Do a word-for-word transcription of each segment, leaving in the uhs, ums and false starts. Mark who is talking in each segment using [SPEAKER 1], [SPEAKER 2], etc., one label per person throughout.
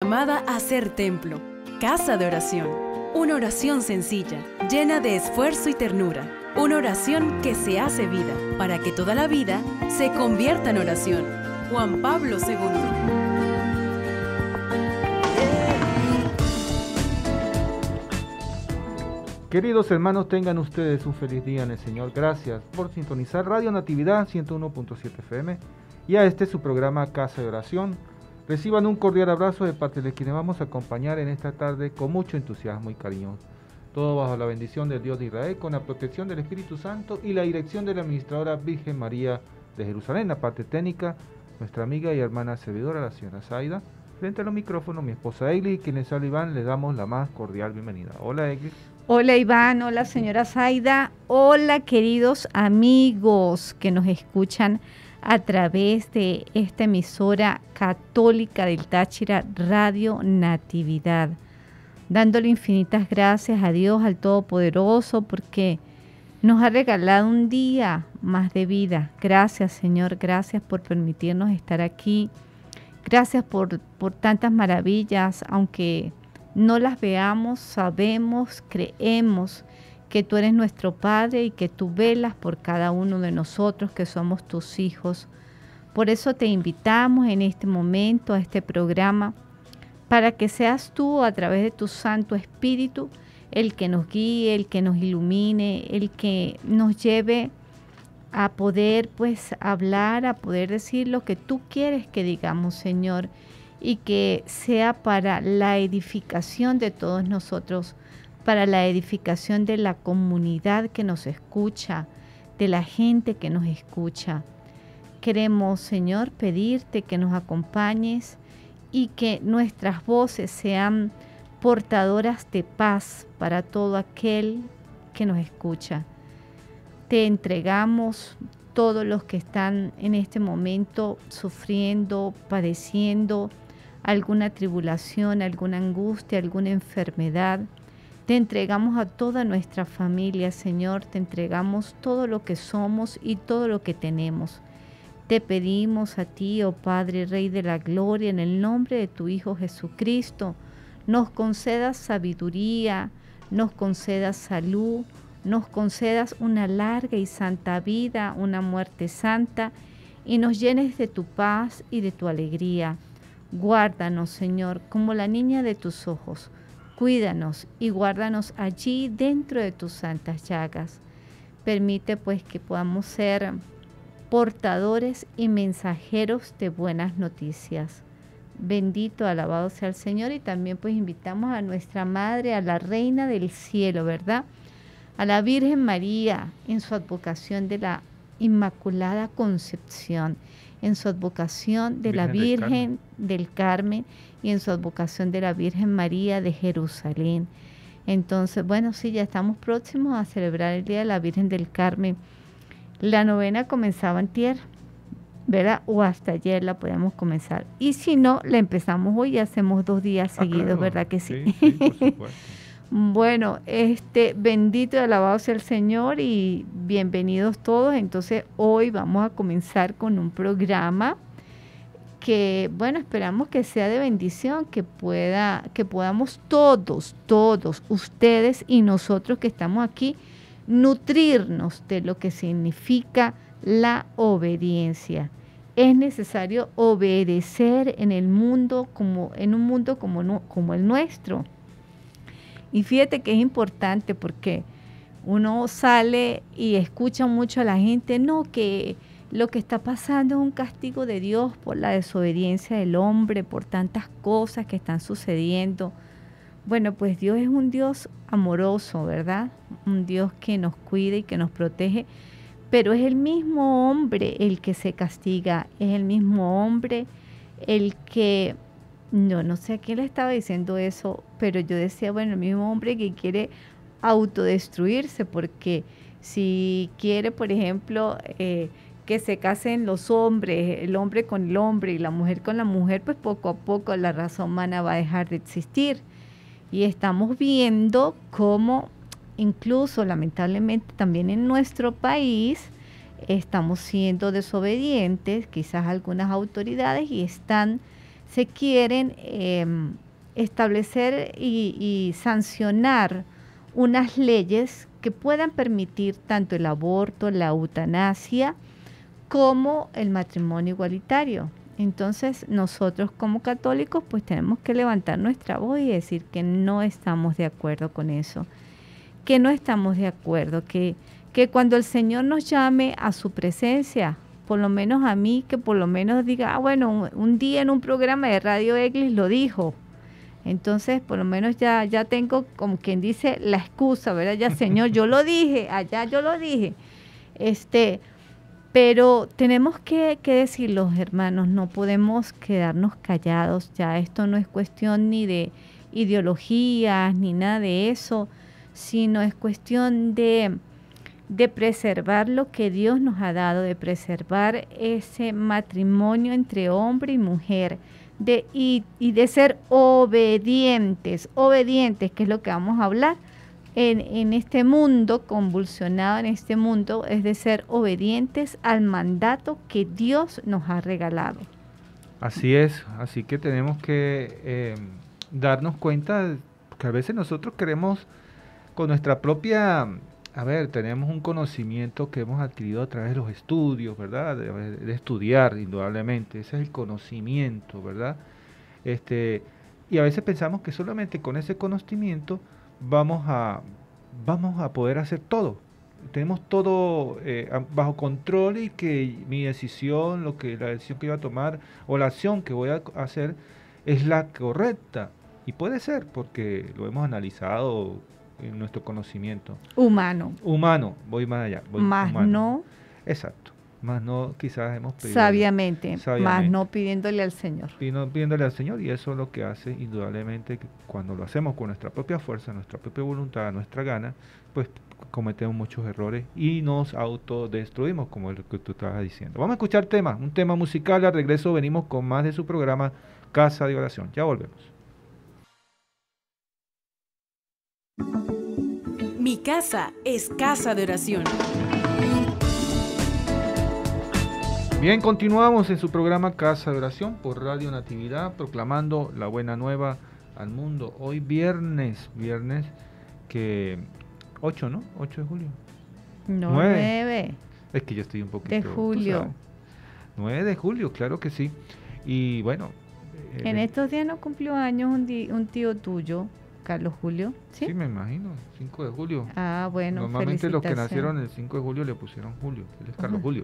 [SPEAKER 1] llamada a ser templo, casa de oración. Una oración sencilla, llena de esfuerzo y ternura. Una oración que se hace vida, para que toda la vida se convierta en oración. Juan Pablo segundo.
[SPEAKER 2] Queridos hermanos, tengan ustedes un feliz día en el Señor. Gracias por sintonizar Radio Natividad ciento uno punto siete F M y a este su programa Casa de Oración. Reciban un cordial abrazo de parte de quienes vamos a acompañar en esta tarde con mucho entusiasmo y cariño. Todo bajo la bendición del Dios de Israel, con la protección del Espíritu Santo y la dirección de la administradora Virgen María de Jerusalén. La parte técnica, nuestra amiga y hermana servidora, la señora Zaida. Frente a los micrófonos, mi esposa Egli, y quienes habla Iván, les damos la más cordial bienvenida. Hola, Egli.
[SPEAKER 3] Hola, Iván. Hola, señora Zaida. Hola, queridos amigos que nos escuchan a través de esta emisora católica del Táchira, Radio Natividad. Dándole infinitas gracias a Dios, al Todopoderoso, porque nos ha regalado un día más de vida. Gracias, Señor. Gracias por permitirnos estar aquí. Gracias por, por tantas maravillas, aunque no las veamos, sabemos, creemos que tú eres nuestro Padre y que tú velas por cada uno de nosotros que somos tus hijos. Por eso te invitamos en este momento a este programa para que seas tú a través de tu Santo Espíritu el que nos guíe, el que nos ilumine, el que nos lleve a poder pues hablar, a poder decir lo que tú quieres que digamos, Señor, y que sea para la edificación de todos nosotros, para la edificación de la comunidad que nos escucha, de la gente que nos escucha. Queremos, Señor, pedirte que nos acompañes y que nuestras voces sean portadoras de paz para todo aquel que nos escucha. Te entregamos todos los que están en este momento sufriendo, padeciendo alguna tribulación, alguna angustia, alguna enfermedad. Te entregamos a toda nuestra familia, Señor. Te entregamos todo lo que somos y todo lo que tenemos. Te pedimos a ti, oh Padre, Rey de la Gloria, en el nombre de tu Hijo Jesucristo, nos concedas sabiduría, nos concedas salud, nos concedas una larga y santa vida, una muerte santa, y nos llenes de tu paz y de tu alegría. Guárdanos, Señor, como la niña de tus ojos. Cuídanos y guárdanos allí dentro de tus santas llagas. Permite pues que podamos ser portadores y mensajeros de buenas noticias. Bendito, alabado sea el Señor. Y también pues invitamos a nuestra Madre, a la Reina del Cielo, ¿verdad? A la Virgen María en su advocación de la Inmaculada Concepción, en su advocación de Virgen la Virgen del Carmen. del Carmen y en su advocación de la Virgen María de Jerusalén. Entonces, bueno, sí, ya estamos próximos a celebrar el Día de la Virgen del Carmen. La novena comenzaba antier, ¿verdad? O hasta ayer la podemos comenzar. Y si no, la empezamos hoy y hacemos dos días ah, seguidos, claro. ¿Verdad que sí?
[SPEAKER 2] Sí, sí, por supuesto.
[SPEAKER 3] Bueno, este, bendito y alabado sea el Señor y bienvenidos todos. Entonces, hoy vamos a comenzar con un programa que, bueno, esperamos que sea de bendición, que pueda, que podamos todos, todos, ustedes y nosotros que estamos aquí, nutrirnos de lo que significa la obediencia. Es necesario obedecer en el mundo como en un mundo como, no, como el nuestro. Y fíjate que es importante porque uno sale y escucha mucho a la gente, no, que lo que está pasando es un castigo de Dios por la desobediencia del hombre, por tantas cosas que están sucediendo. Bueno, pues Dios es un Dios amoroso, ¿verdad? Un Dios que nos cuida y que nos protege, pero es el mismo hombre el que se castiga, es el mismo hombre el que... No, no sé a quién le estaba diciendo eso, pero yo decía, bueno, el mismo hombre que quiere autodestruirse, porque si quiere, por ejemplo, eh, que se casen los hombres, el hombre con el hombre y la mujer con la mujer, pues poco a poco la raza humana va a dejar de existir. Y estamos viendo cómo incluso, lamentablemente, también en nuestro país estamos siendo desobedientes, quizás algunas autoridades, y están se quieren eh, establecer y, y sancionar unas leyes que puedan permitir tanto el aborto, la eutanasia, como el matrimonio igualitario. Entonces, nosotros como católicos, pues tenemos que levantar nuestra voz y decir que no estamos de acuerdo con eso, que no estamos de acuerdo, que, que cuando el Señor nos llame a su presencia, por lo menos a mí, que por lo menos diga, ah, bueno, un, un día en un programa de Radio Eglis lo dijo. Entonces, por lo menos ya, ya tengo, como quien dice, la excusa, ¿verdad? Ya, Señor, yo lo dije, allá yo lo dije. Este, pero tenemos que, que decirlo, hermanos, no podemos quedarnos callados. Ya esto no es cuestión ni de ideologías, ni nada de eso, sino es cuestión de, de preservar lo que Dios nos ha dado, de preservar ese matrimonio entre hombre y mujer, de, y, y de ser obedientes, obedientes, que es lo que vamos a hablar en, en este mundo convulsionado, en este mundo, es de ser obedientes al mandato que Dios nos ha regalado.
[SPEAKER 2] Así es, así que tenemos que eh, darnos cuenta que a veces nosotros queremos con nuestra propia, a ver, tenemos un conocimiento que hemos adquirido a través de los estudios, ¿verdad? De, de estudiar, indudablemente, ese es el conocimiento, ¿verdad? Este, y a veces pensamos que solamente con ese conocimiento vamos a, vamos a poder hacer todo. Tenemos todo eh, bajo control y que mi decisión, lo que la decisión que voy a tomar o la acción que voy a hacer es la correcta. Y puede ser porque lo hemos analizado en nuestro conocimiento.
[SPEAKER 3] Humano.
[SPEAKER 2] Humano, voy más allá. Voy
[SPEAKER 3] más
[SPEAKER 2] humano.
[SPEAKER 3] no.
[SPEAKER 2] Exacto. Más no quizás hemos pedido.
[SPEAKER 3] Sabiamente,
[SPEAKER 2] sabiamente.
[SPEAKER 3] Más no pidiéndole al Señor.
[SPEAKER 2] Pidiendo, pidiéndole al Señor, y eso es lo que hace indudablemente que cuando lo hacemos con nuestra propia fuerza, nuestra propia voluntad, nuestra gana, pues cometemos muchos errores y nos autodestruimos, como es lo que tú estabas diciendo. Vamos a escuchar temas, un tema musical. Al regreso venimos con más de su programa Casa de Oración. Ya volvemos.
[SPEAKER 1] Mi casa es casa de oración.
[SPEAKER 2] Bien, continuamos en su programa Casa de Oración por Radio Natividad, proclamando la buena nueva al mundo. Hoy viernes, viernes que ocho, ¿no? ocho de julio.
[SPEAKER 3] No,
[SPEAKER 2] nueve.
[SPEAKER 3] nueve.
[SPEAKER 2] Es que yo estoy un poquito...
[SPEAKER 3] De julio.
[SPEAKER 2] nueve de julio, claro que sí. Y bueno...
[SPEAKER 3] En eh, estos días no cumplió años un, di, un tío tuyo, Carlos Julio, ¿sí?
[SPEAKER 2] Sí, me imagino, cinco de julio.
[SPEAKER 3] Ah, bueno,
[SPEAKER 2] normalmente los que nacieron el cinco de julio le pusieron Julio, él es Carlos Julio.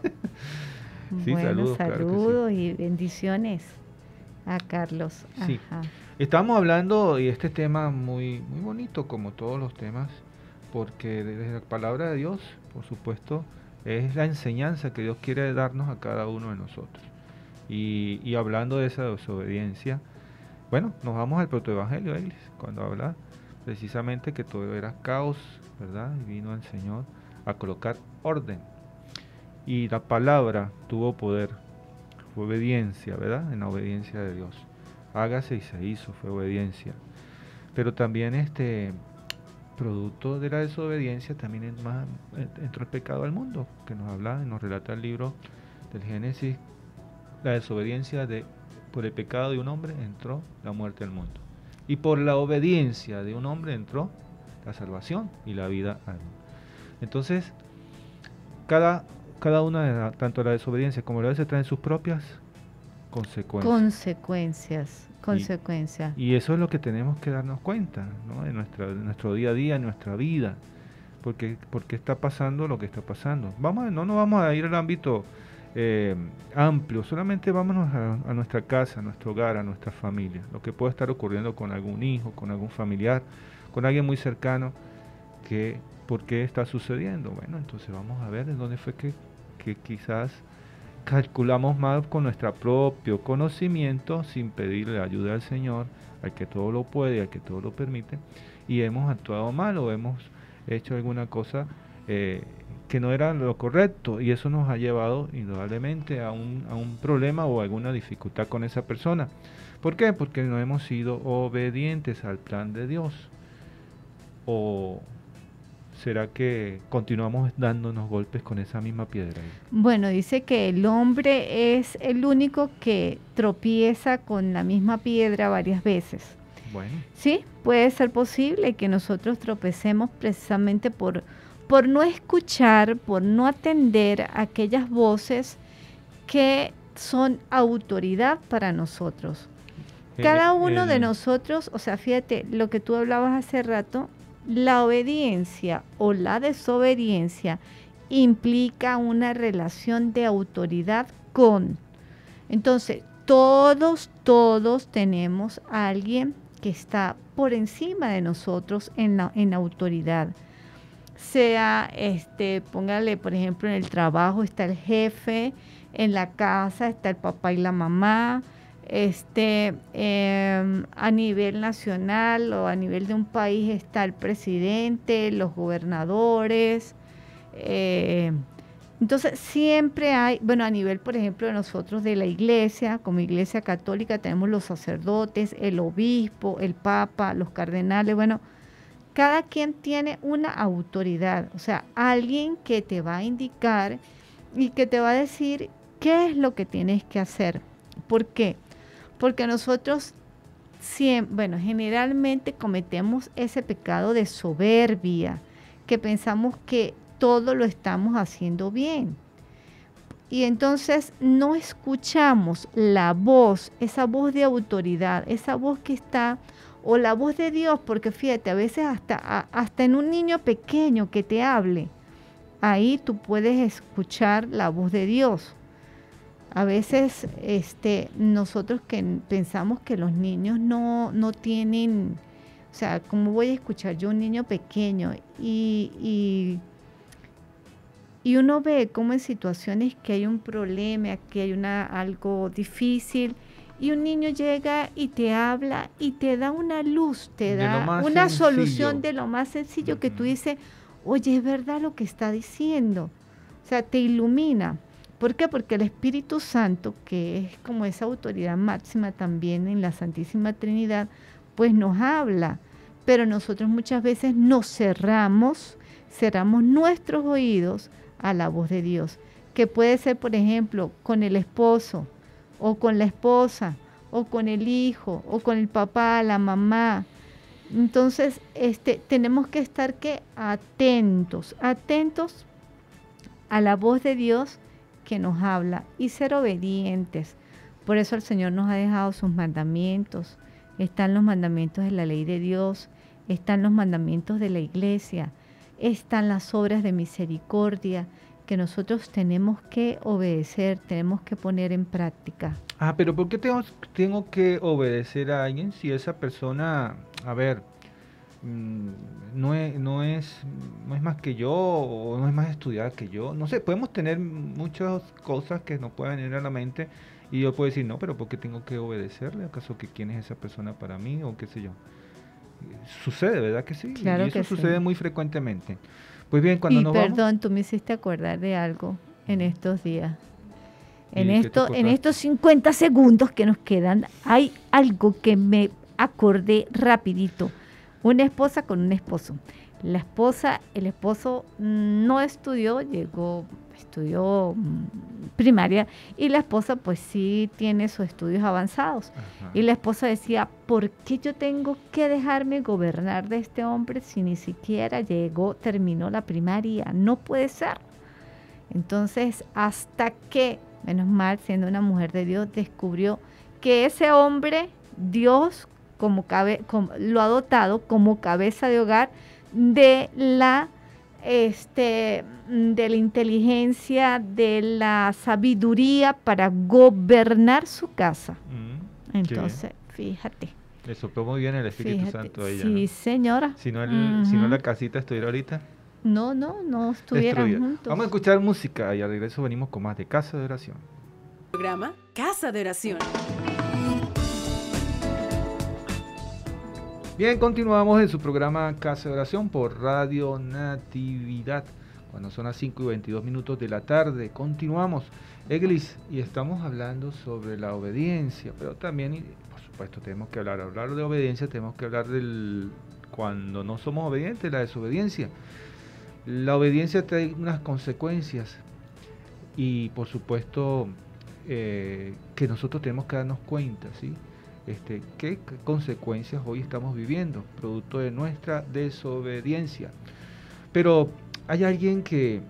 [SPEAKER 3] Sí, bueno, saludos, saludos claro sí. Y bendiciones a Carlos.
[SPEAKER 2] Sí.
[SPEAKER 3] Ajá.
[SPEAKER 2] Estamos hablando, y este tema muy, muy bonito, como todos los temas, porque desde la palabra de Dios, por supuesto, es la enseñanza que Dios quiere darnos a cada uno de nosotros. Y, y hablando de esa desobediencia, bueno, nos vamos al protoevangelio, Eglis, cuando habla precisamente que todo era caos, ¿verdad? Y vino el Señor a colocar orden. Y la palabra tuvo poder, fue obediencia, ¿verdad? En la obediencia de Dios. Hágase y se hizo, fue obediencia. Pero también este producto de la desobediencia también es más, entró el pecado al mundo, que nos habla, nos relata el libro del Génesis, la desobediencia de por el pecado de un hombre entró la muerte al mundo. Y por la obediencia de un hombre entró la salvación y la vida al mundo. Entonces, cada, cada una de la, tanto la desobediencia como la desobediencia traen sus propias consecuencias.
[SPEAKER 3] Consecuencias, consecuencias.
[SPEAKER 2] Y, y eso es lo que tenemos que darnos cuenta, ¿no? En, nuestra, en nuestro día a día, en nuestra vida. Porque, porque está pasando lo que está pasando. Vamos, no nos vamos a ir al ámbito Eh, amplio, solamente vámonos a, a nuestra casa, a nuestro hogar, a nuestra familia, lo que puede estar ocurriendo con algún hijo, con algún familiar, con alguien muy cercano, que ¿por qué está sucediendo? Bueno, entonces vamos a ver en dónde fue que, que quizás calculamos mal con nuestro propio conocimiento, sin pedirle ayuda al Señor, al que todo lo puede, al que todo lo permite, y hemos actuado mal o hemos hecho alguna cosa eh, que no era lo correcto, y eso nos ha llevado indudablemente a un, a un problema o alguna dificultad con esa persona. ¿Por qué? Porque no hemos sido obedientes al plan de Dios, o ¿será que continuamos dándonos golpes con esa misma piedra?
[SPEAKER 3] Bueno, dice que el hombre es el único que tropieza con la misma piedra varias veces.
[SPEAKER 2] Bueno.
[SPEAKER 3] Sí, puede ser posible que nosotros tropecemos precisamente por, por no escuchar, por no atender a aquellas voces que son autoridad para nosotros. Cada uno de nosotros, o sea, fíjate, lo que tú hablabas hace rato, la obediencia o la desobediencia implica una relación de autoridad con. Entonces, todos, todos tenemos a alguien que está por encima de nosotros en la, en autoridad. Sea, este, póngale, por ejemplo, en el trabajo está el jefe, en la casa está el papá y la mamá, este, eh, a nivel nacional o a nivel de un país está el presidente, los gobernadores. Eh, entonces siempre hay, bueno, a nivel, por ejemplo, de nosotros de la iglesia, como iglesia católica tenemos los sacerdotes, el obispo, el papa, los cardenales, bueno, cada quien tiene una autoridad, o sea, alguien que te va a indicar y que te va a decir qué es lo que tienes que hacer. ¿Por qué? Porque nosotros siempre, bueno, generalmente cometemos ese pecado de soberbia, que pensamos que todo lo estamos haciendo bien. Y entonces no escuchamos la voz, esa voz de autoridad, esa voz que está, o la voz de Dios, porque fíjate, a veces hasta, hasta en un niño pequeño que te hable, ahí tú puedes escuchar la voz de Dios. A veces este, nosotros que pensamos que los niños no, no tienen, o sea, ¿cómo voy a escuchar yo a un niño pequeño? Y, y, y uno ve como en situaciones que hay un problema, que hay una, algo difícil, y un niño llega y te habla y te da una luz, te da una sencillo. solución de lo más sencillo uh-huh. que tú dices, oye, es verdad lo que está diciendo. O sea, te ilumina. ¿Por qué? Porque el Espíritu Santo, que es como esa autoridad máxima también en la Santísima Trinidad, pues nos habla. Pero nosotros muchas veces nos cerramos, cerramos nuestros oídos a la voz de Dios. Que puede ser, por ejemplo, con el esposo, o con la esposa, o con el hijo, o con el papá, la mamá. Entonces, este, tenemos que estar ¿qué? atentos, atentos a la voz de Dios que nos habla y ser obedientes. Por eso el Señor nos ha dejado sus mandamientos. Están los mandamientos de la ley de Dios, están los mandamientos de la iglesia, están las obras de misericordia que nosotros tenemos que obedecer, tenemos que poner en práctica.
[SPEAKER 2] Ah, pero ¿por qué tengo, tengo que obedecer a alguien si esa persona, a ver, no es, no es, no es más que yo o no es más estudiada que yo? No sé, podemos tener muchas cosas que nos pueden venir a la mente y yo puedo decir, no, pero ¿por qué tengo que obedecerle? ¿Acaso que quién es esa persona para mí o qué sé yo? Sucede, ¿verdad que sí?
[SPEAKER 3] Claro
[SPEAKER 2] y eso
[SPEAKER 3] que
[SPEAKER 2] sucede
[SPEAKER 3] sí.
[SPEAKER 2] muy frecuentemente. Pues bien, cuando
[SPEAKER 3] y
[SPEAKER 2] nos
[SPEAKER 3] perdón,
[SPEAKER 2] vamos...
[SPEAKER 3] tú me hiciste acordar de algo en estos días.
[SPEAKER 2] ¿Y
[SPEAKER 3] En,
[SPEAKER 2] qué te
[SPEAKER 3] esto, en
[SPEAKER 2] acordaste?
[SPEAKER 3] estos cincuenta segundos que nos quedan, hay algo que me acordé rapidito. Una esposa con un esposo. La esposa, el esposo no estudió, llegó, estudió mm, primaria, y la esposa pues sí tiene sus estudios avanzados.
[SPEAKER 2] Ajá.
[SPEAKER 3] Y la esposa decía, ¿por qué yo tengo que dejarme gobernar de este hombre si ni siquiera llegó, terminó la primaria? No puede ser. Entonces, hasta que, menos mal, siendo una mujer de Dios, descubrió que ese hombre, Dios como cabe, como, lo ha dotado como cabeza de hogar de la, este, de la inteligencia, de la sabiduría para gobernar su casa.
[SPEAKER 2] Mm,
[SPEAKER 3] Entonces, fíjate.
[SPEAKER 2] le sopló muy bien el Espíritu
[SPEAKER 3] Fíjate,
[SPEAKER 2] Santo a ella,
[SPEAKER 3] sí,
[SPEAKER 2] ¿no?
[SPEAKER 3] señora.
[SPEAKER 2] Si no, el,
[SPEAKER 3] Uh-huh.
[SPEAKER 2] si no la casita estuviera ahorita
[SPEAKER 3] No, no, no estuvieran
[SPEAKER 2] destruida.
[SPEAKER 3] juntos.
[SPEAKER 2] Vamos a escuchar música y al regreso venimos con más de Casa de Oración.
[SPEAKER 1] Programa Casa de Oración.
[SPEAKER 2] Bien, continuamos en su programa Casa de Oración por Radio Natividad. Cuando son las cinco y veintidós minutos de la tarde, continuamos. Eglis, y estamos hablando sobre la obediencia, pero también, y por supuesto, tenemos que hablar, hablar de obediencia, tenemos que hablar del cuando no somos obedientes, la desobediencia. La obediencia trae unas consecuencias y por supuesto eh, que nosotros tenemos que darnos cuenta, ¿sí? Este, qué consecuencias hoy estamos viviendo, producto de nuestra desobediencia. Pero hay alguien que,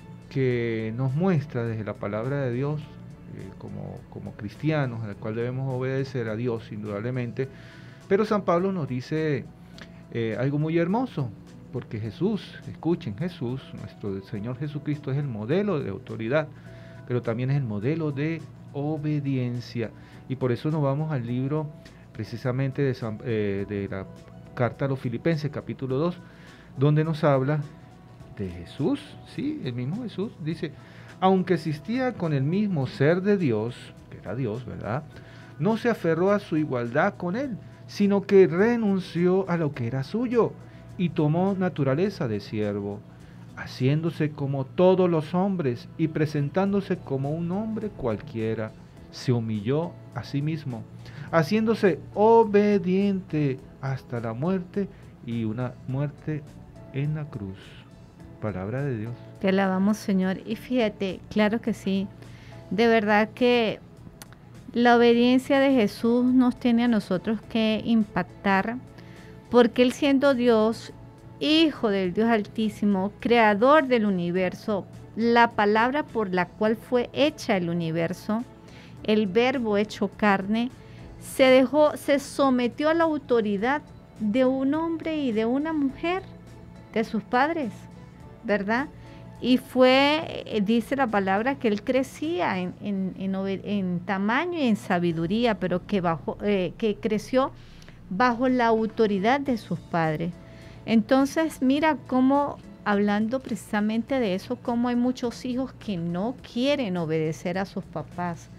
[SPEAKER 2] que nos muestra desde la palabra de Dios, eh, como, como cristianos, al cual debemos obedecer a Dios indudablemente, pero San Pablo nos dice eh, algo muy hermoso, porque Jesús, escuchen, Jesús, nuestro Señor Jesucristo es el modelo de autoridad, pero también es el modelo de obediencia. Y por eso nos vamos al libro precisamente de, San, eh, de la carta a los Filipenses, capítulo dos, donde nos habla de Jesús, sí, el mismo Jesús, dice, aunque existía con el mismo ser de Dios, que era Dios, ¿verdad? No se aferró a su igualdad con él, sino que renunció a lo que era suyo y tomó naturaleza de siervo, haciéndose como todos los hombres y presentándose como un hombre cualquiera. Se humilló a sí mismo, haciéndose obediente hasta la muerte y una muerte en la cruz. Palabra de Dios.
[SPEAKER 3] Te alabamos, Señor. Y fíjate, claro que sí, de verdad que la obediencia de Jesús nos tiene a nosotros que impactar, porque Él siendo Dios, Hijo del Dios Altísimo, Creador del universo, la palabra por la cual fue hecha el universo, el Verbo hecho carne, se dejó, se sometió a la autoridad de un hombre y de una mujer, de sus padres, ¿verdad? Y fue, dice la palabra, que él crecía en, en, en, en tamaño y en sabiduría, pero que, bajo, eh, que creció bajo la autoridad de sus padres. Entonces, mira cómo, hablando precisamente de eso, cómo hay muchos hijos que no quieren obedecer a sus papás.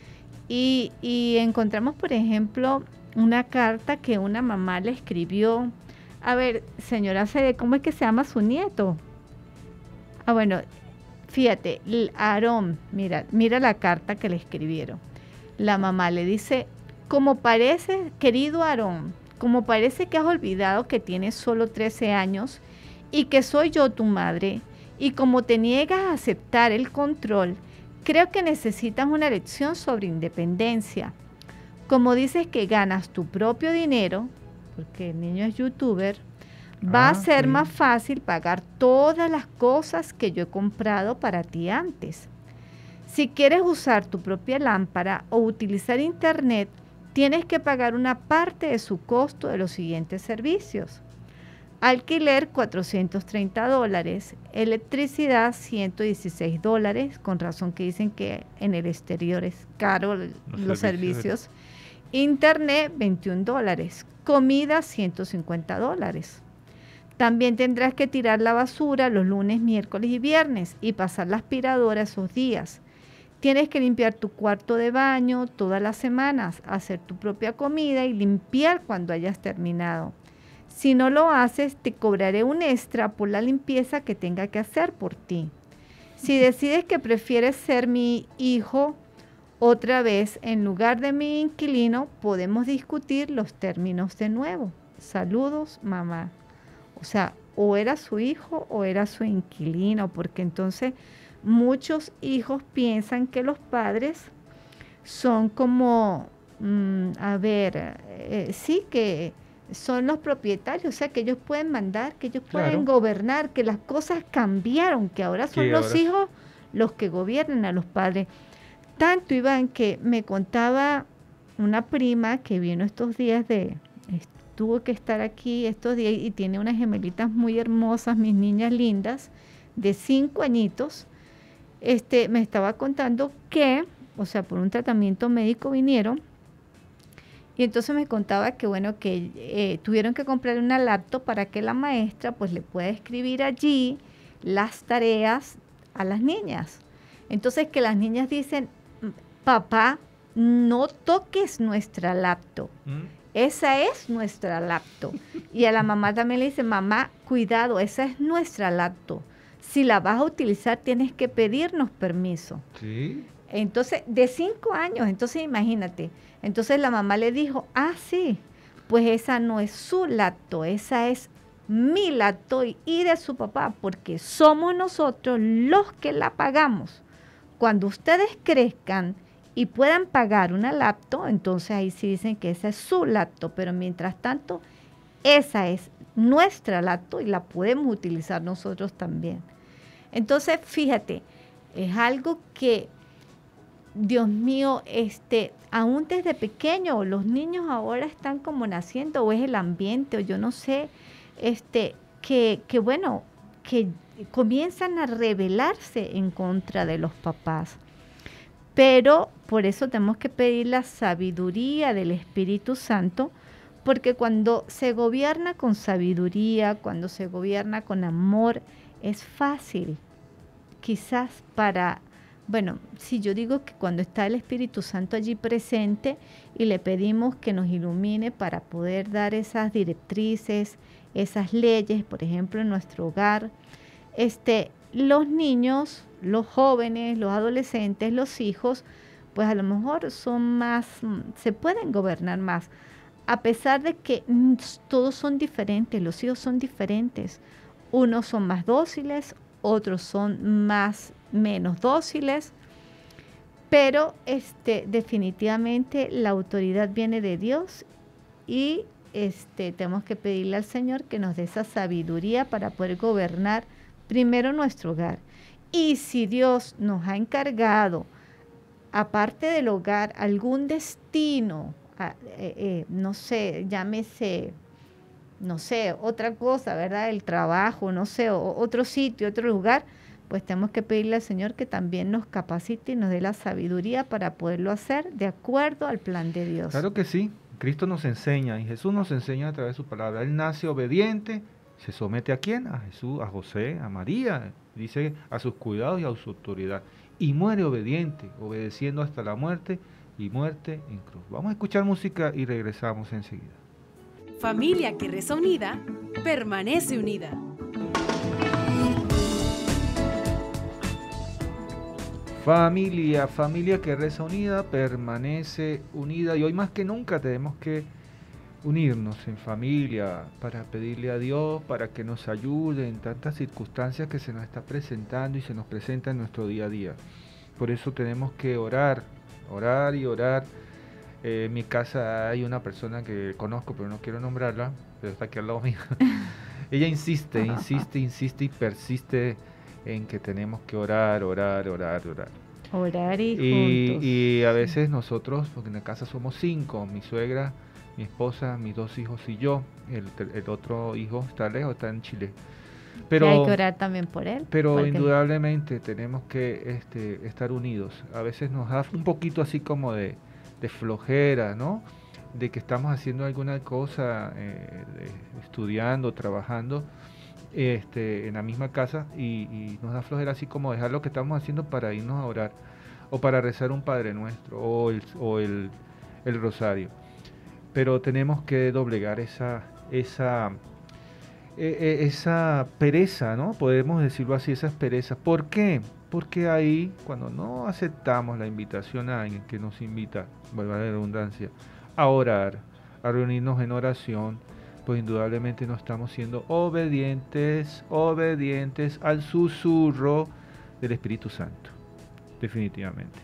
[SPEAKER 3] Y, y encontramos, por ejemplo, una carta que una mamá le escribió. A ver, señora Cede, ¿cómo es que se llama su nieto? Ah, bueno, fíjate, Aarón, mira, mira la carta que le escribieron. La mamá le dice, como parece, querido Aarón, como parece que has olvidado que tienes solo trece años y que soy yo tu madre, y como te niegas a aceptar el control, creo que necesitas una lección sobre independencia. Como dices que ganas tu propio dinero, porque el niño es youtuber, va ah, a ser sí. más fácil pagar todas las cosas que yo he comprado para ti antes. Si quieres usar tu propia lámpara o utilizar internet, tienes que pagar una parte de su costo de los siguientes servicios. Alquiler cuatrocientos treinta dólares, electricidad ciento dieciséis dólares, con razón que dicen que en el exterior es caro los, los servicios. servicios. Internet veintiún dólares, comida ciento cincuenta dólares. También tendrás que tirar la basura los lunes, miércoles y viernes y pasar la aspiradora esos días. Tienes que limpiar tu cuarto de baño todas las semanas, hacer tu propia comida y limpiar cuando hayas terminado. Si no lo haces, te cobraré un extra por la limpieza que tenga que hacer por ti. Si decides que prefieres ser mi hijo otra vez en lugar de mi inquilino, podemos discutir los términos de nuevo. Saludos, mamá. O sea, o era su hijo o era su inquilino, porque entonces muchos hijos piensan que los padres son como, mmm, a ver, eh, sí que son los propietarios, o sea, que ellos pueden mandar, que ellos claro. pueden gobernar, que las cosas cambiaron, que ahora son los ahora... hijos los que gobiernan a los padres. Tanto, Iván, que me contaba una prima que vino estos días de, tuvo que estar aquí estos días y tiene unas gemelitas muy hermosas, mis niñas lindas, de cinco añitos. Este, me estaba contando que, o sea, por un tratamiento médico vinieron. Y entonces me contaba que, bueno, que eh, tuvieron que comprar una laptop para que la maestra, pues, le pueda escribir allí las tareas a las niñas. Entonces, que las niñas dicen, papá, no toques nuestra laptop. ¿Mm? Esa es nuestra laptop. Y a la mamá también le dice, mamá, cuidado, esa es nuestra laptop. Si la vas a utilizar, tienes que pedirnos permiso.
[SPEAKER 2] Sí.
[SPEAKER 3] Entonces, de cinco años, entonces imagínate. Entonces la mamá le dijo, ah, sí, pues esa no es su laptop, esa es mi lacto y de su papá, porque somos nosotros los que la pagamos. Cuando ustedes crezcan y puedan pagar una lacto, entonces ahí sí dicen que esa es su lacto, pero mientras tanto, esa es nuestra lacto y la podemos utilizar nosotros también. Entonces, fíjate, es algo que, Dios mío, este, aún desde pequeño, los niños ahora están como naciendo, o es el ambiente, o yo no sé, este, que, que bueno, que comienzan a rebelarse en contra de los papás. Pero por eso tenemos que pedir la sabiduría del Espíritu Santo, porque cuando se gobierna con sabiduría, cuando se gobierna con amor, es fácil. Quizás para, bueno, si yo digo que cuando está el Espíritu Santo allí presente y le pedimos que nos ilumine para poder dar esas directrices, esas leyes, por ejemplo, en nuestro hogar, este, los niños, los jóvenes, los adolescentes, los hijos, pues a lo mejor son más, se pueden gobernar más, a pesar de que todos son diferentes, los hijos son diferentes. Unos son más dóciles, otros son más, menos dóciles, pero este, definitivamente la autoridad viene de Dios y este, tenemos que pedirle al Señor que nos dé esa sabiduría para poder gobernar primero nuestro hogar. Y si Dios nos ha encargado, aparte del hogar, algún destino, eh, eh, no sé, llámese, no sé, otra cosa, ¿verdad? El trabajo, no sé, o, otro sitio, otro lugar, pues tenemos que pedirle al Señor que también nos capacite y nos dé la sabiduría para poderlo hacer de acuerdo al plan de Dios.
[SPEAKER 2] Claro que sí, Cristo nos enseña y Jesús nos enseña a través de su palabra. Él nace obediente, se somete ¿a quién? A Jesús, a José, a María, dice a sus cuidados y a su autoridad. Y muere obediente, obedeciendo hasta la muerte y muerte en cruz. Vamos a escuchar música y regresamos enseguida.
[SPEAKER 1] Familia que reza unida, permanece unida.
[SPEAKER 2] Familia, familia que reza unida, permanece unida. Y hoy más que nunca tenemos que unirnos en familia para pedirle a Dios, para que nos ayude en tantas circunstancias que se nos está presentando y se nos presenta en nuestro día a día. Por eso tenemos que orar, orar y orar. Eh, en mi casa hay una persona que conozco, pero no quiero nombrarla, pero está aquí al lado mío. Ella insiste, insiste, insiste y persiste en que tenemos que orar, orar, orar, orar.
[SPEAKER 3] Orar y,
[SPEAKER 2] y
[SPEAKER 3] juntos.
[SPEAKER 2] Y a veces nosotros, porque en la casa somos cinco, mi suegra, mi esposa, mis dos hijos y yo, el, el otro hijo está lejos, está en Chile. Pero,
[SPEAKER 3] y hay que orar también por él.
[SPEAKER 2] Pero
[SPEAKER 3] porque...
[SPEAKER 2] indudablemente tenemos que este, estar unidos. A veces nos da un poquito así como de, de flojera, ¿no? De que estamos haciendo alguna cosa, eh, de, estudiando, trabajando este, en la misma casa y, y nos da flojera así como dejar lo que estamos haciendo para irnos a orar o para rezar un Padre Nuestro o el, o el, el Rosario. Pero tenemos que doblegar esa, esa, eh, esa pereza, ¿no? Podemos decirlo así, esas perezas. ¿Por qué? Porque ahí, cuando no aceptamos la invitación a alguien que nos invita, valga la redundancia, a orar, a reunirnos en oración, pues indudablemente no estamos siendo obedientes, obedientes al susurro del Espíritu Santo, definitivamente.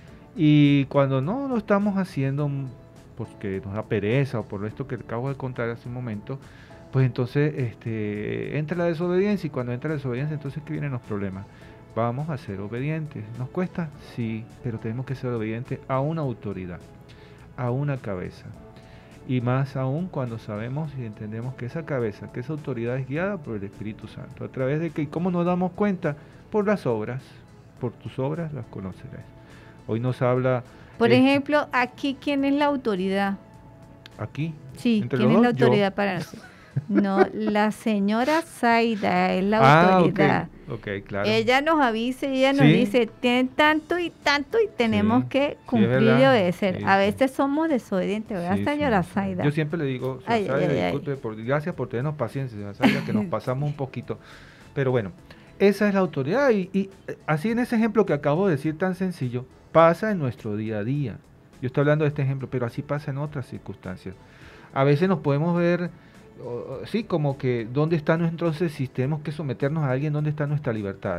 [SPEAKER 2] Y cuando no lo estamos haciendo porque nos da pereza o por esto que acabo de contar hace un momento, pues entonces este, entra la desobediencia y cuando entra la desobediencia entonces que vienen los problemas. Vamos a ser obedientes. ¿Nos cuesta? Sí, pero tenemos que ser obedientes a una autoridad, a una cabeza. Y más aún cuando sabemos y entendemos que esa cabeza, que esa autoridad es guiada por el Espíritu Santo. ¿A través de qué? ¿Y cómo nos damos cuenta? Por las obras. Por tus obras las conocerás. Hoy nos habla...
[SPEAKER 3] Por
[SPEAKER 2] eh,
[SPEAKER 3] ejemplo, aquí, ¿quién es la autoridad?
[SPEAKER 2] ¿Aquí?
[SPEAKER 3] Sí, ¿quién es la autoridad Yo. para nosotros? No, la señora Zaida es la
[SPEAKER 2] ah,
[SPEAKER 3] autoridad.
[SPEAKER 2] Okay. ok, claro.
[SPEAKER 3] Ella nos avisa y ella nos ¿Sí? dice, tienen tanto y tanto y tenemos sí, que cumplir sí, y obedecer. Sí, a veces sí. somos desobedientes, ¿verdad, sí, señora sí. Zaida?
[SPEAKER 2] Yo siempre le digo, ay, Zaida, ay, disculpe, ay. Por, gracias por tenernos paciencia, Zaida, que nos pasamos un poquito. Pero bueno, esa es la autoridad y, y así en ese ejemplo que acabo de decir tan sencillo, pasa en nuestro día a día. Yo estoy hablando de este ejemplo, pero así pasa en otras circunstancias. A veces nos podemos ver o, o, sí, como que, ¿dónde está entonces, si tenemos que someternos a alguien, dónde está nuestra libertad?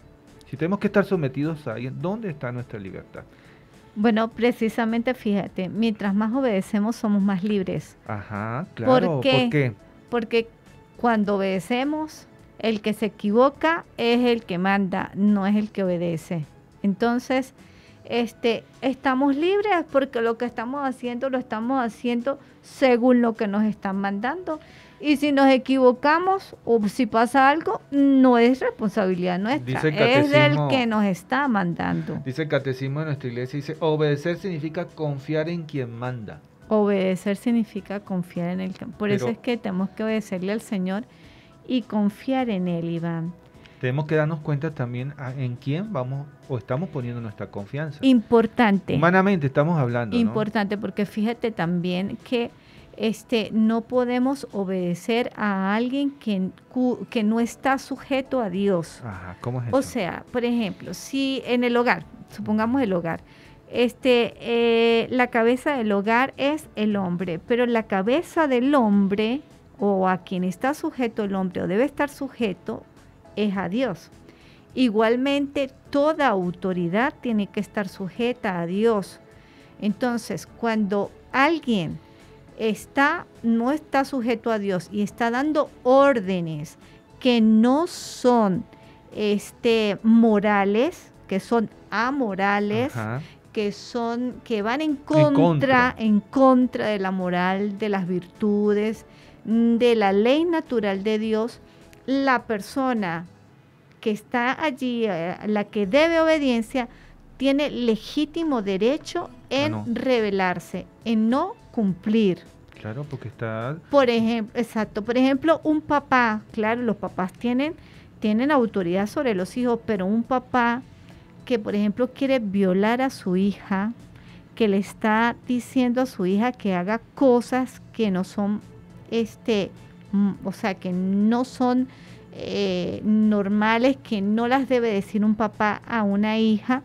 [SPEAKER 2] Si tenemos que estar sometidos a alguien, ¿dónde está nuestra libertad?
[SPEAKER 3] Bueno, precisamente, fíjate, mientras más obedecemos somos más libres.
[SPEAKER 2] Ajá, claro.
[SPEAKER 3] ¿Por qué?
[SPEAKER 2] ¿Por qué?
[SPEAKER 3] Porque cuando obedecemos, el que se equivoca es el que manda, no es el que obedece. Entonces, este, estamos libres porque lo que estamos haciendo lo estamos haciendo según lo que nos están mandando. Y si nos equivocamos o si pasa algo, no es responsabilidad nuestra, es del que nos está mandando.
[SPEAKER 2] Dice el catecismo de nuestra iglesia, dice, obedecer significa confiar en quien manda.
[SPEAKER 3] Obedecer significa confiar en el que... Por Pero, eso es que tenemos que obedecerle al Señor y confiar en Él, Iván.
[SPEAKER 2] Tenemos que darnos cuenta también en quién vamos o estamos poniendo nuestra confianza.
[SPEAKER 3] Importante.
[SPEAKER 2] Humanamente estamos hablando,
[SPEAKER 3] Importante,
[SPEAKER 2] ¿no?
[SPEAKER 3] Porque fíjate también que este, no podemos obedecer a alguien que, que no está sujeto a Dios.
[SPEAKER 2] Ajá, ¿cómo es eso?
[SPEAKER 3] O sea, por ejemplo, si en el hogar, supongamos el hogar, este, eh, la cabeza del hogar es el hombre, pero la cabeza del hombre o a quien está sujeto el hombre o debe estar sujeto es a Dios. Igualmente, toda autoridad tiene que estar sujeta a Dios. Entonces, cuando alguien está, no está sujeto a Dios y está dando órdenes que no son este, morales, que son amorales, Ajá. que son, que van en contra, en contra, en contra de la moral, de las virtudes, de la ley natural de Dios, la persona que está allí, la que debe obediencia, tiene legítimo derecho en ah, no. rebelarse, en no cumplir.
[SPEAKER 2] Claro, porque está...
[SPEAKER 3] Por ejemplo, exacto, por ejemplo, un papá, claro, los papás tienen, tienen autoridad sobre los hijos, pero un papá que, por ejemplo, quiere violar a su hija, que le está diciendo a su hija que haga cosas que no son, este, o sea, que no son eh, normales, que no las debe decir un papá a una hija,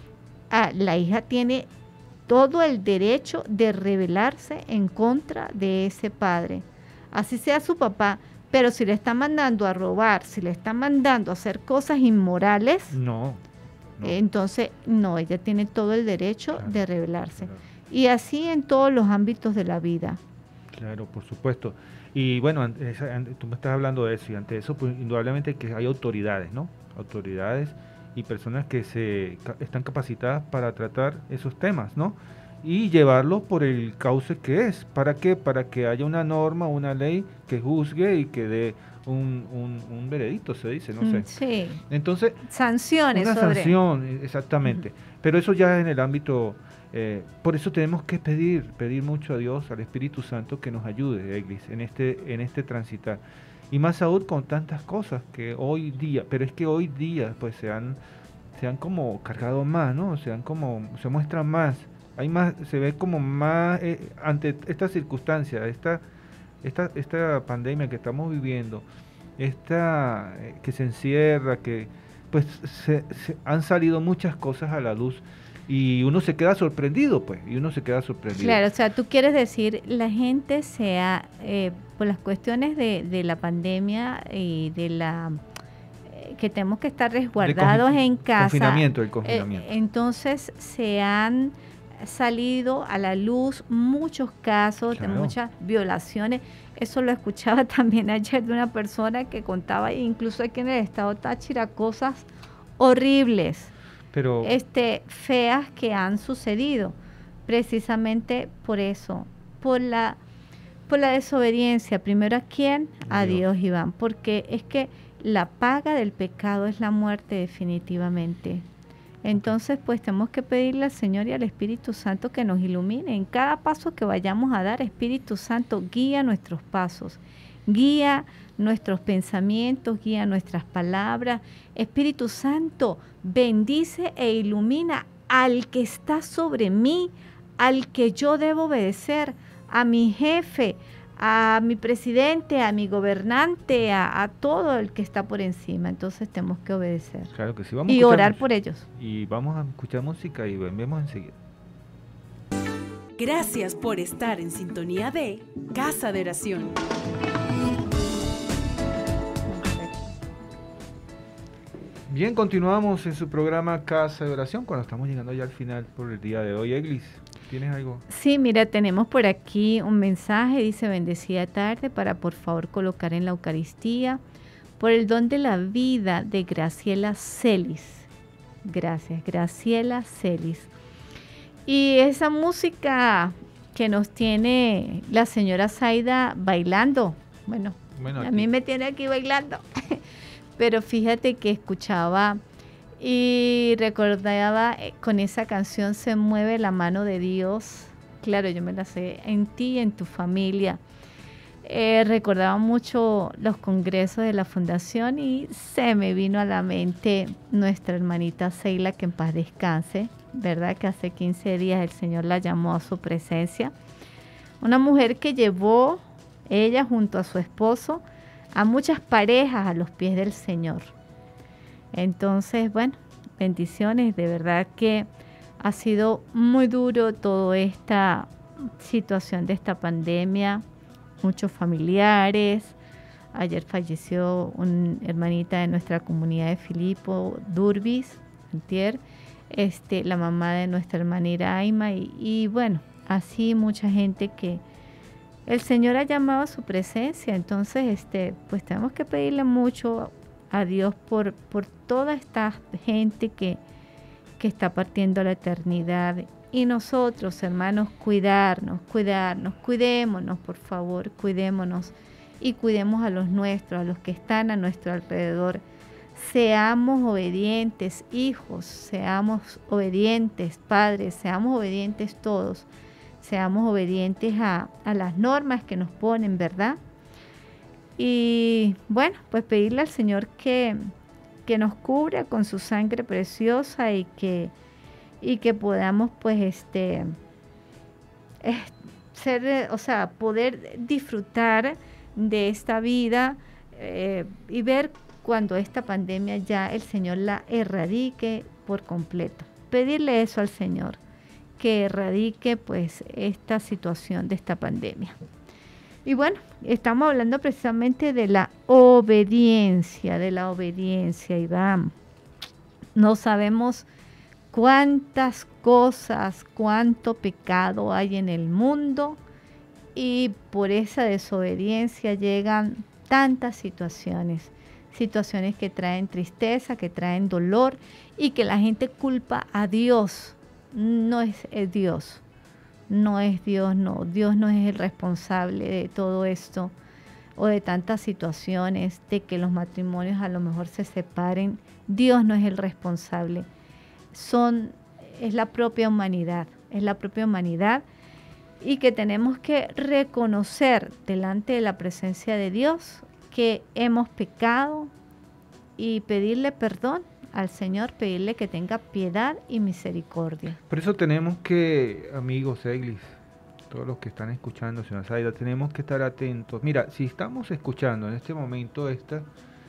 [SPEAKER 3] a, la hija tiene todo el derecho de rebelarse en contra de ese padre, así sea su papá, pero si le está mandando a robar, si le está mandando a hacer cosas inmorales,
[SPEAKER 2] no, no.
[SPEAKER 3] entonces no, ella tiene todo el derecho claro, de rebelarse.
[SPEAKER 2] Claro.
[SPEAKER 3] Y así en todos los ámbitos de la vida.
[SPEAKER 2] Claro, por supuesto. Y bueno, tú me estás hablando de eso, y ante eso, pues indudablemente que hay autoridades, ¿no? Autoridades y personas que se están capacitadas para tratar esos temas, ¿no? Y llevarlos por el cauce que es. ¿Para qué? Para que haya una norma, una ley que juzgue y que dé un, un, un veredicto, se dice, no sé.
[SPEAKER 3] Sí.
[SPEAKER 2] Entonces,
[SPEAKER 3] sanciones.
[SPEAKER 2] Una
[SPEAKER 3] sobre...
[SPEAKER 2] sanción, exactamente. Uh-huh. Pero eso ya en el ámbito... Eh, por eso tenemos que pedir, pedir mucho a Dios, al Espíritu Santo, que nos ayude, Eglis, en este, en este transitar. Y más aún con tantas cosas que hoy día, pero es que hoy día pues se han, se han como cargado más, ¿no? Se han como, se muestran más, hay más, se ve como más eh, ante esta circunstancia, esta, esta, esta pandemia que estamos viviendo, esta eh, que se encierra, que pues se, se han salido muchas cosas a la luz. Y uno se queda sorprendido, pues, y uno se queda sorprendido.
[SPEAKER 3] Claro, o sea, tú quieres decir, la gente se ha, eh, por las cuestiones de, de la pandemia y de la, eh, que tenemos que estar resguardados en casa.
[SPEAKER 2] Confinamiento, el confinamiento.
[SPEAKER 3] Eh, entonces se han salido a la luz muchos casos claro. de muchas violaciones. Eso lo escuchaba también ayer de una persona que contaba, incluso aquí en el estado Táchira, cosas horribles.
[SPEAKER 2] Pero,
[SPEAKER 3] este feas que han sucedido precisamente por eso, por la por la desobediencia, primero a quién, a Dios, Dios Iván, porque es que la paga del pecado es la muerte definitivamente. Entonces pues tenemos que pedirle al Señor y al Espíritu Santo que nos ilumine en cada paso que vayamos a dar. Espíritu Santo, guía nuestros pasos, guía nuestros pensamientos, guía nuestras palabras. Espíritu Santo, bendice e ilumina al que está sobre mí, al que yo debo obedecer, a mi jefe, a mi presidente, a mi gobernante, a, a todo el que está por encima. Entonces tenemos que obedecer.
[SPEAKER 2] Claro que sí. Vamos
[SPEAKER 3] y
[SPEAKER 2] a
[SPEAKER 3] orar por ellos.
[SPEAKER 2] Y vamos a escuchar música y volvemos enseguida.
[SPEAKER 1] Gracias por estar en sintonía de Casa de Oración.
[SPEAKER 2] Bien, continuamos en su programa Casa de Oración cuando estamos llegando ya al final por el día de hoy. Eglis, ¿tienes algo?
[SPEAKER 3] Sí, mira, tenemos por aquí un mensaje, dice bendecida tarde para por favor colocar en la Eucaristía por el don de la vida de Graciela Celis. Gracias, Graciela Celis. Y esa música que nos tiene la señora Zaida bailando, bueno, bueno a mí me tiene aquí bailando, pero fíjate que escuchaba y recordaba con esa canción Se mueve la mano de Dios. Claro, yo me la sé en ti y en tu familia. Eh, recordaba mucho los congresos de la fundación y se me vino a la mente nuestra hermanita Seila, que en paz descanse, ¿verdad? Que hace quince días el Señor la llamó a su presencia. Una mujer que llevó, ella junto a su esposo, a muchas parejas a los pies del Señor. Entonces, bueno, bendiciones, de verdad que ha sido muy duro toda esta situación de esta pandemia, muchos familiares. Ayer falleció una hermanita de nuestra comunidad de Filipo, Durbis, antier, este, la mamá de nuestra hermana Iraima, y, y bueno, así mucha gente que el Señor ha llamado a su presencia. Entonces, este, pues tenemos que pedirle mucho a Dios por, por toda esta gente que, que está partiendo a la eternidad. Y nosotros, hermanos, cuidarnos, cuidarnos, cuidémonos, por favor, cuidémonos y cuidemos a los nuestros, a los que están a nuestro alrededor. Seamos obedientes, hijos, seamos obedientes, padres, seamos obedientes todos, seamos obedientes a, a las normas que nos ponen, ¿verdad? Y bueno, pues pedirle al Señor que, que nos cubra con su sangre preciosa y que, y que podamos pues este eh, ser, o sea, poder disfrutar de esta vida eh, y ver cuando esta pandemia ya el Señor la erradique por completo. Pedirle eso al Señor, que erradique pues esta situación de esta pandemia. Y bueno, estamos hablando precisamente de la obediencia, de la obediencia, Iván. No sabemos cuántas cosas, cuánto pecado hay en el mundo y por esa desobediencia llegan tantas situaciones, situaciones que traen tristeza, que traen dolor y que la gente culpa a Dios. No es, es Dios. No es Dios, no. Dios no es el responsable de todo esto o de tantas situaciones, de que los matrimonios a lo mejor se separen. Dios no es el responsable. Son, es la propia humanidad, es la propia humanidad y que tenemos que reconocer delante de la presencia de Dios que hemos pecado y pedirle perdón al Señor, pedirle que tenga piedad y misericordia.
[SPEAKER 2] Por eso tenemos que, amigos Eglis, todos los que están escuchando, señora Zaida, tenemos que estar atentos. Mira, si estamos escuchando en este momento esta,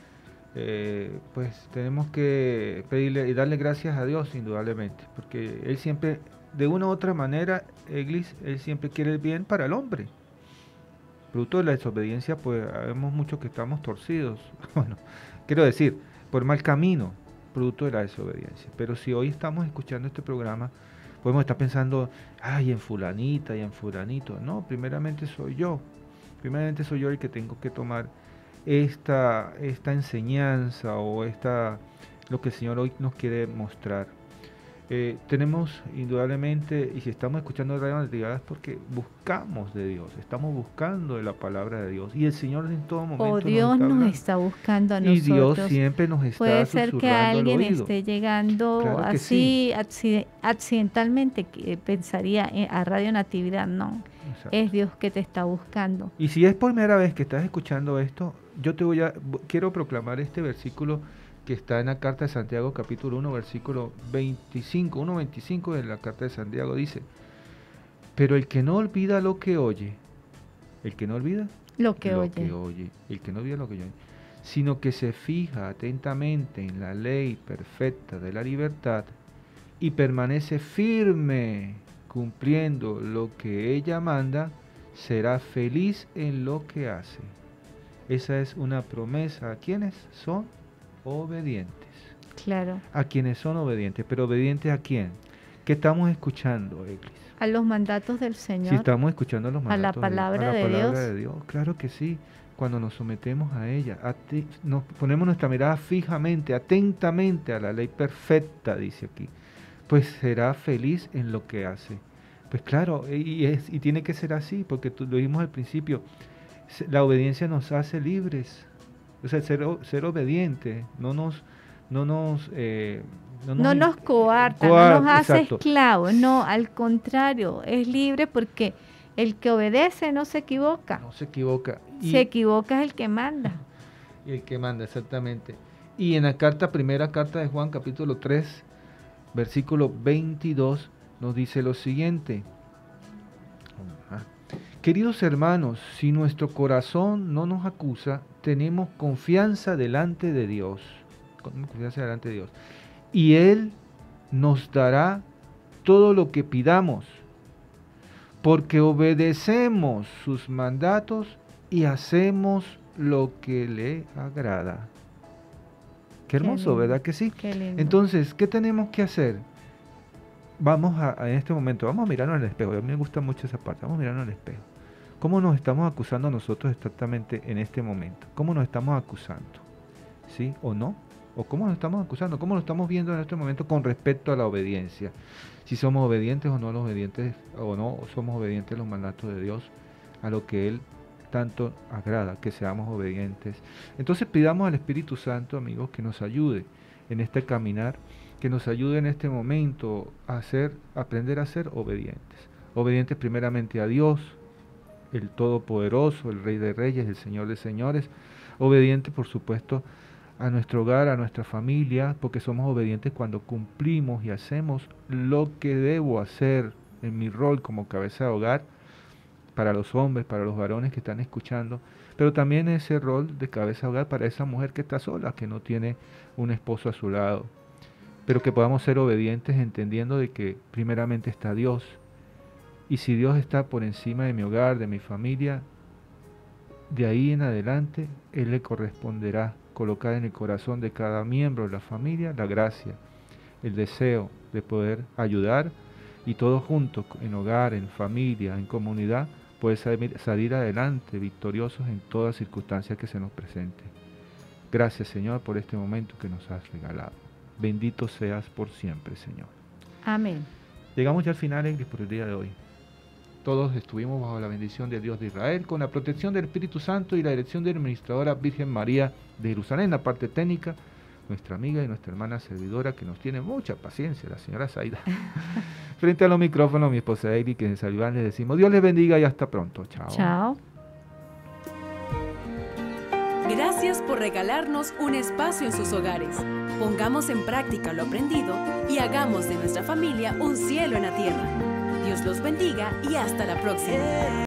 [SPEAKER 2] eh, pues tenemos que pedirle y darle gracias a Dios indudablemente, porque Él siempre, de una u otra manera, Eglis, Él siempre quiere el bien para el hombre. Producto de la desobediencia, pues vemos muchos que estamos torcidos. Bueno, quiero decir, por mal camino, producto de la desobediencia. Pero si hoy estamos escuchando este programa, podemos estar pensando, ay, en fulanita y en fulanito. No, primeramente soy yo. Primeramente soy yo el que tengo que tomar esta, esta enseñanza o esta, lo que el Señor hoy nos quiere mostrar. Eh, tenemos indudablemente, y si estamos escuchando Radio Natividad es porque buscamos de Dios, estamos buscando de la palabra de Dios, y el Señor en todo momento
[SPEAKER 3] o Dios nos está, nos está buscando a nosotros.
[SPEAKER 2] Y Dios siempre nos está
[SPEAKER 3] Puede ser que alguien
[SPEAKER 2] al oído.
[SPEAKER 3] esté llegando claro así sí. accidentalmente, que pensaría a Radio Natividad, no. Exacto. Es Dios que te está buscando.
[SPEAKER 2] Y si es primera vez que estás escuchando esto, yo te voy a quiero proclamar este versículo que está en la carta de Santiago capítulo uno versículo veinticinco, uno veinticinco de la carta de Santiago dice: pero el que no olvida lo que oye, el que no olvida
[SPEAKER 3] lo que,
[SPEAKER 2] lo
[SPEAKER 3] oye.
[SPEAKER 2] que oye, el que no olvida lo que oye, sino que se fija atentamente en la ley perfecta de la libertad y permanece firme cumpliendo lo que ella manda, será feliz en lo que hace. Esa es una promesa a quienes son obedientes.
[SPEAKER 3] Claro.
[SPEAKER 2] A quienes son obedientes. ¿Pero obedientes a quién? ¿Qué estamos escuchando, Eglis?
[SPEAKER 3] A los mandatos del Señor.
[SPEAKER 2] Si estamos escuchando los mandatos
[SPEAKER 3] a la palabra,
[SPEAKER 2] de, a la
[SPEAKER 3] de,
[SPEAKER 2] palabra
[SPEAKER 3] Dios.
[SPEAKER 2] de Dios. Claro que sí. Cuando nos sometemos a ella, ati- nos ponemos nuestra mirada fijamente, atentamente a la ley perfecta, dice aquí, pues será feliz en lo que hace. Pues claro, y, es, y tiene que ser así, porque tú, lo vimos al principio, la obediencia nos hace libres. O sea, ser, ser obediente no nos... No nos, eh, no nos,
[SPEAKER 3] no nos coarta,
[SPEAKER 2] coar,
[SPEAKER 3] no nos hace
[SPEAKER 2] exacto.
[SPEAKER 3] esclavos, no, al contrario, es libre porque el que obedece no se equivoca.
[SPEAKER 2] No se equivoca. Y,
[SPEAKER 3] se equivoca es el que manda.
[SPEAKER 2] Y el que manda, exactamente. Y en la carta, primera carta de Juan, capítulo tres, versículo veintidós, nos dice lo siguiente. Queridos hermanos, si nuestro corazón no nos acusa, tenemos confianza delante de Dios. Confianza delante de Dios. Y Él nos dará todo lo que pidamos, porque obedecemos sus mandatos y hacemos lo que le agrada. Qué hermoso,
[SPEAKER 3] Qué
[SPEAKER 2] ¿verdad que sí?
[SPEAKER 3] Qué lindo.
[SPEAKER 2] Entonces, ¿qué tenemos que hacer? Vamos a, a, en este momento, vamos a mirarnos al espejo. A mí me gusta mucho esa parte, vamos a mirarnos al espejo. ¿Cómo nos estamos acusando a nosotros exactamente en este momento? ¿Cómo nos estamos acusando? ¿Sí o no? ¿O cómo nos estamos acusando? ¿Cómo nos estamos viendo en este momento con respecto a la obediencia? Si somos obedientes o no los obedientes, o no somos obedientes a los mandatos de Dios, a lo que Él tanto agrada, que seamos obedientes. Entonces pidamos al Espíritu Santo, amigos, que nos ayude en este caminar, que nos ayude en este momento a hacer, aprender a ser obedientes. Obedientes primeramente a Dios, el Todopoderoso, el Rey de Reyes, el Señor de Señores. Obedientes, por supuesto, a nuestro hogar, a nuestra familia, porque somos obedientes cuando cumplimos y hacemos lo que debo hacer en mi rol como cabeza de hogar, para los hombres, para los varones que están escuchando, pero también ese rol de cabeza de hogar para esa mujer que está sola, que no tiene un esposo a su lado, pero que podamos ser obedientes entendiendo de que primeramente está Dios, y si Dios está por encima de mi hogar, de mi familia, de ahí en adelante Él le corresponderá colocar en el corazón de cada miembro de la familia la gracia, el deseo de poder ayudar, y todos juntos, en hogar, en familia, en comunidad, poder salir adelante victoriosos en todas circunstancias que se nos presenten. Gracias, Señor, por este momento que nos has regalado. Bendito seas por siempre, Señor.
[SPEAKER 3] Amén.
[SPEAKER 2] Llegamos ya al final, Eglis, por el día de hoy. Todos estuvimos bajo la bendición de Dios de Israel, con la protección del Espíritu Santo y la dirección de la Administradora Virgen María de Jerusalén, la parte técnica, nuestra amiga y nuestra hermana servidora, que nos tiene mucha paciencia, la señora Zaida. Frente a los micrófonos, mi esposa Eglis, que en Saliván les decimos, Dios les bendiga y hasta pronto. Chao.
[SPEAKER 3] Chao.
[SPEAKER 1] Gracias por regalarnos un espacio en sus hogares. Pongamos en práctica lo aprendido y hagamos de nuestra familia un cielo en la tierra. Dios los bendiga y hasta la próxima.